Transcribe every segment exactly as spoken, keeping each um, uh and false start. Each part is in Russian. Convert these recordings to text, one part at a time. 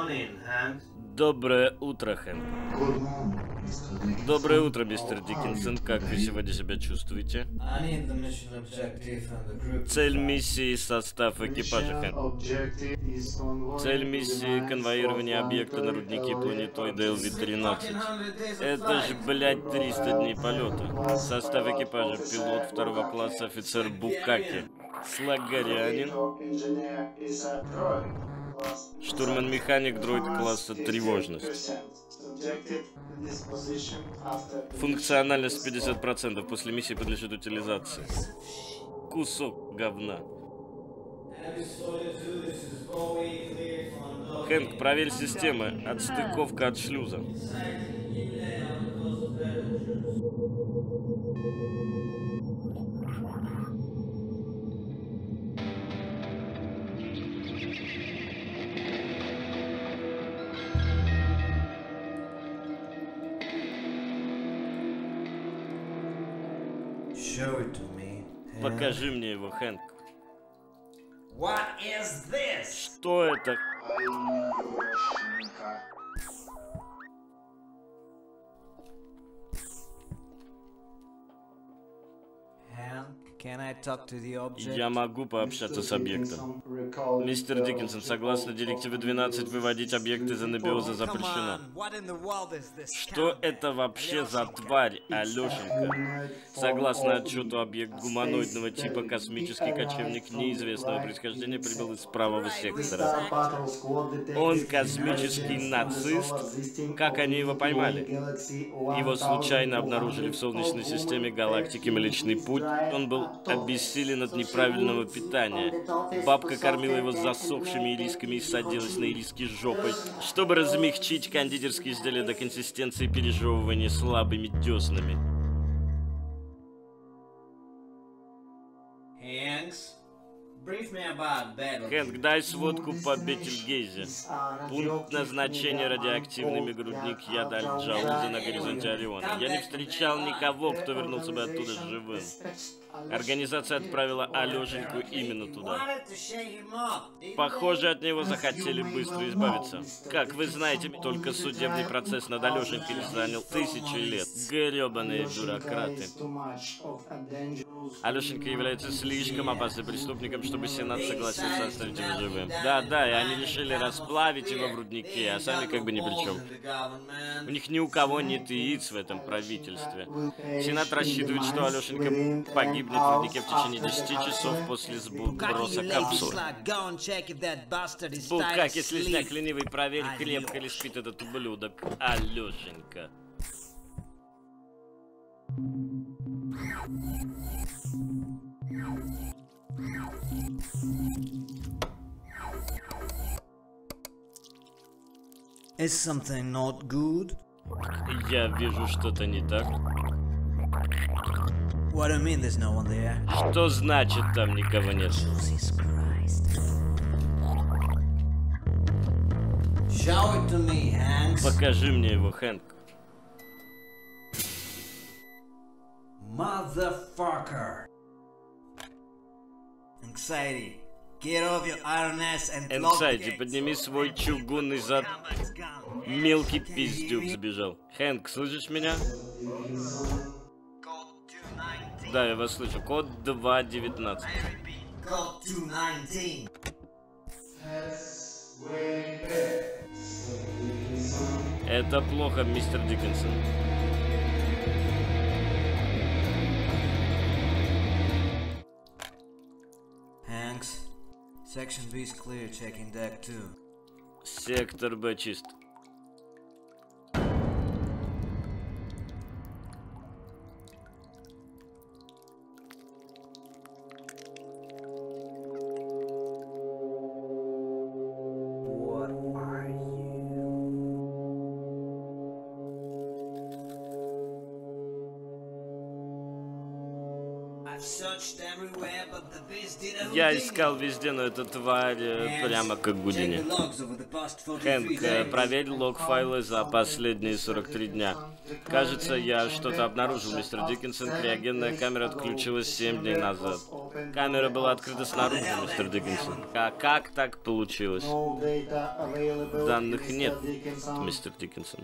Доброе утро, Хэнк. Доброе утро, мистер Диккенсон. Как вы сегодня себя чувствуете? Цель миссии — состав экипажа, Хэнк. Цель миссии — конвоирование объекта на рудники планетоида эл ви тринадцать. Это ж, блядь, триста дней полета. Состав экипажа: пилот второго класса, офицер Букаки, Слагарянин, штурман-механик, дроид класса тревожность. Функциональность пятьдесят процентов. После миссии подлежит утилизации. Кусок говна. Хэнк, проверь системы. Отстыковка от шлюза. Покажи мне его, Хэнк. Что это? Я могу пообщаться с объектом. Мистер Диккенсон, согласно директиве двенадцать, выводить объекты из анабиоза запрещено. Что это вообще за тварь, Алешенька? Согласно отчету, объект гуманоидного типа, космический кочевник неизвестного происхождения, прибыл из правого сектора. Он космический нацист? Как они его поймали? Его случайно обнаружили в Солнечной системе галактики Млечный Путь. Он был обессилен от неправильного питания. Бабка кормила его засохшими ирисками и садилась на ириски жопой, чтобы размягчить кондитерские изделия до консистенции пережевывания слабыми деснами. Хэнк, дай сводку по Бетельгейзе. Пункт назначения: радиоактивными грудник яда Аль-Джауза на горизонте Ориона. Я не встречал никого, кто вернулся бы оттуда живым. Организация отправила Алешеньку именно туда. Похоже, от него захотели быстро избавиться. Как вы знаете, только судебный процесс над Алешенькой занял тысячи лет. Гребаные бюрократы. Алешенька является слишком опасным преступником, чтобы Сенат согласился оставить его живым. Да-да, и они решили расплавить его в руднике, а сами как бы ни при чем. У них ни у кого нет яиц в этом правительстве. Сенат рассчитывает, что Алешенька погибнет в руднике в течение десяти часов после сброса капсулы. Букаки, слизняк ленивый, проверь, крепко ли спит этот ублюдок, Алешенька. Is something not good? Я вижу, что-то не так. What do you mean there's no one there? Что значит там никого нет? Show it to me, Hanks. Покажи мне его, Хэнк. Motherfucker. Anxiety. Get off your iron ass and lock the Anxiety, подними свой чугунный зад. Мелкий пиздюк сбежал. Хэнк, слышишь меня? Да, я вас слышу. Код два девятнадцать. Это плохо, мистер Диккенсон. Hanks, section B is clear, checking deck two. Сектор Б чист. Я искал везде, но эта тварь э, прямо как Гудини. Хэнк, э, проверь лог-файлы за последние сорок три дня. Кажется, я что-то обнаружил, мистер Диккенсон. Криогенная камера отключилась семь дней назад. Камера была открыта снаружи, мистер Диккенсон. А как так получилось? Данных нет, мистер Диккенсон.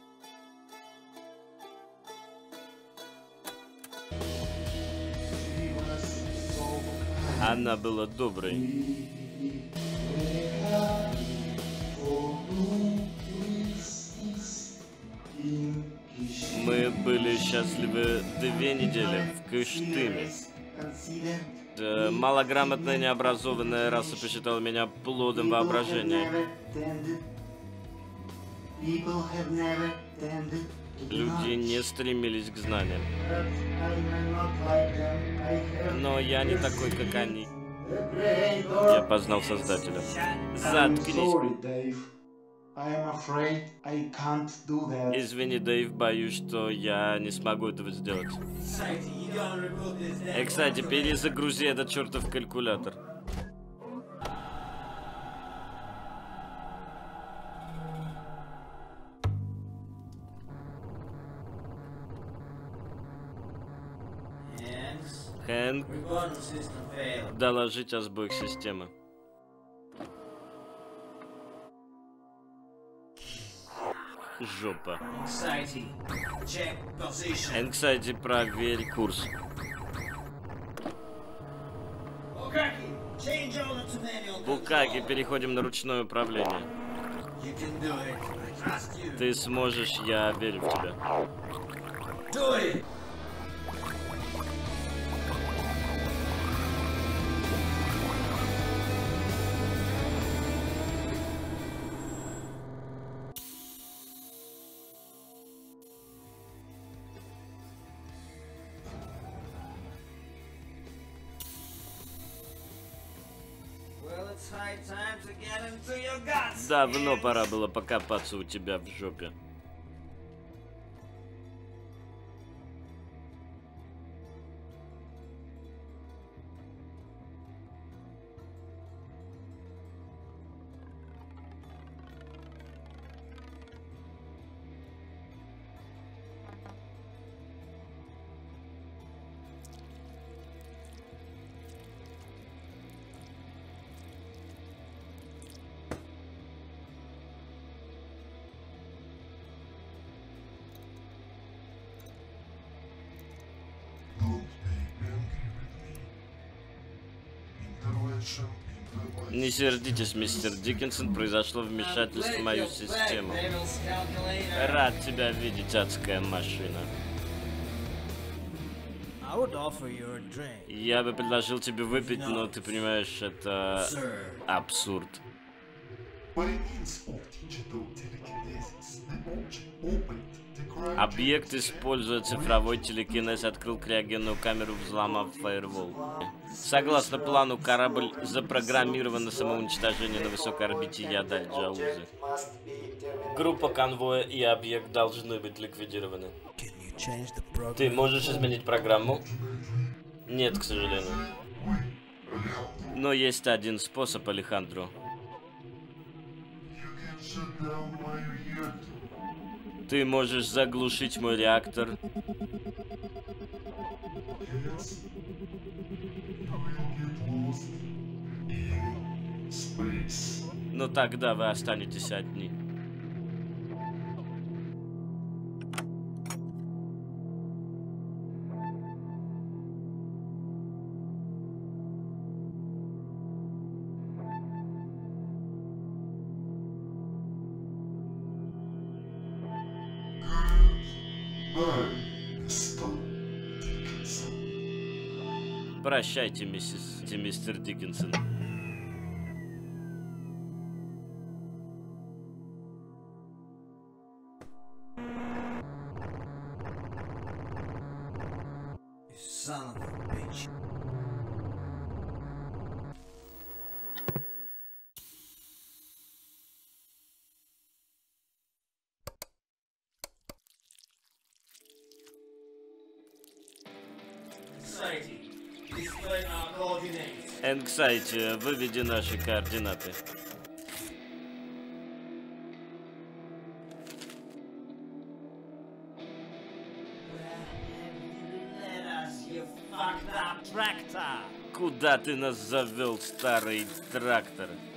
Она была доброй. Мы были счастливы две недели в Кыштыме. Э, малограмотная, необразованная раса посчитала меня плодом воображения. Люди не стремились к знаниям. Но я не такой, как они. Я познал Создателя. Заткнись. Извини, Дэйв, боюсь, что я не смогу этого сделать. И, кстати, перезагрузи этот чертов калькулятор. Хэнк, доложить о сбоях системы. Жопа. Anxiety, проверь курс. Букаги, переходим на ручное управление. Ты сможешь, я верю в тебя. Давно пора было покопаться у тебя в жопе. Не сердитесь, мистер Диккенсон, произошло вмешательство в мою систему. Рад тебя видеть, адская машина. Я бы предложил тебе выпить, но ты понимаешь, это абсурд. Объект, используя цифровой телекинез, открыл криогенную камеру, взломав фаервол. Согласно плану, корабль запрограммирован на самоуничтожение на высокой орбите Яд Аль-Джаузы. Группа конвоя и объект должны быть ликвидированы. Ты можешь изменить программу? Нет, к сожалению. Но есть один способ, Алехандро. Ты можешь заглушить мой реактор. Но тогда вы останетесь одни. Прощайте, миссис, мистер Диккенсон. Anxiety, выведи наши координаты. Куда ты нас завел, старый трактор?